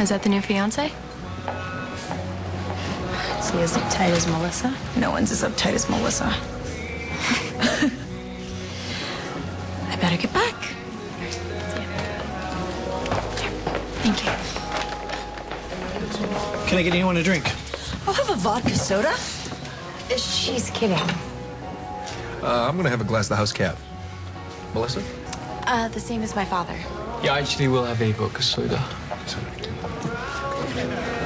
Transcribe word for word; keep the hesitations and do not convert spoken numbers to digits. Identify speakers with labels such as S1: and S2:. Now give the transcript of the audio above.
S1: Is that the new fiancé? Is he as uptight as Melissa?
S2: No one's as uptight as Melissa.
S1: I better get back. Thank you.
S3: Can I get anyone a drink?
S2: I'll have a vodka soda.
S1: She's kidding.
S4: Uh, I'm gonna have a glass of the house cat. Melissa?
S1: Uh, the same as my father.
S5: Yeah, actually, we'll have a vodka soda.